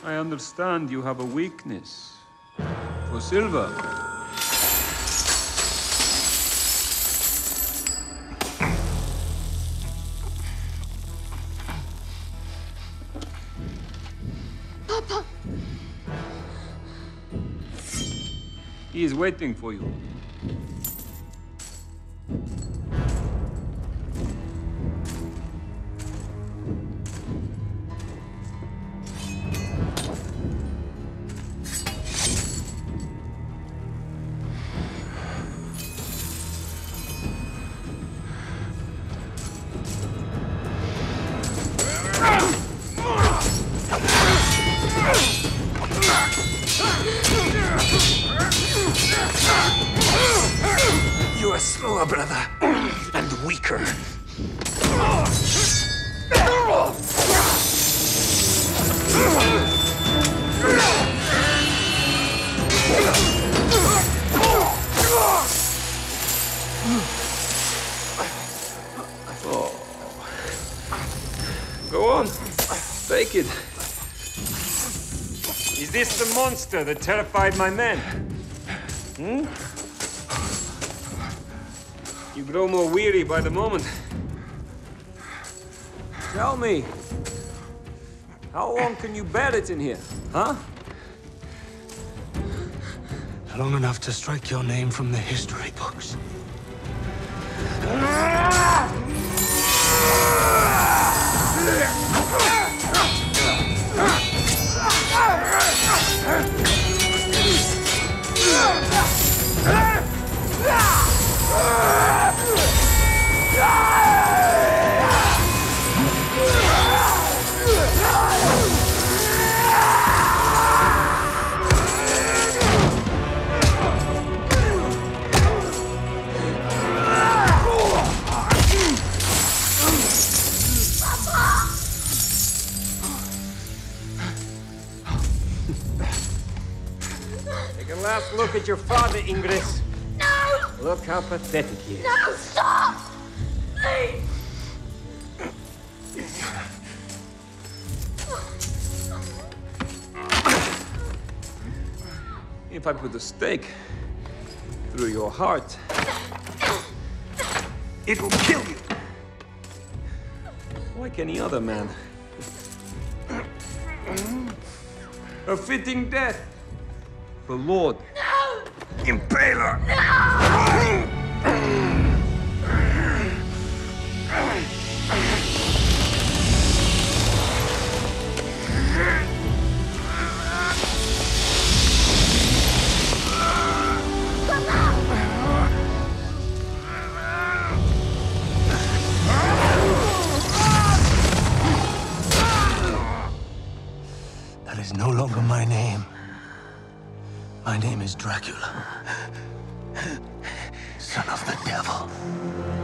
I understand you have a weakness for silver. Papa! He is waiting for you. You are slower, brother, and weaker. Go on, take it. Is this the monster that terrified my men? Hmm? You grow more weary by the moment. Tell me, how long can you bear it in here, huh? Long enough to strike your name from the history books. Take a last look at your father, Ingrid. No! Look how pathetic he is. No, stop! Please! If I put a stake through your heart, It will kill you. like any other man. A fitting death. The Lord. No! Impaler! That is no longer my name. My name is Dracula, son of the devil.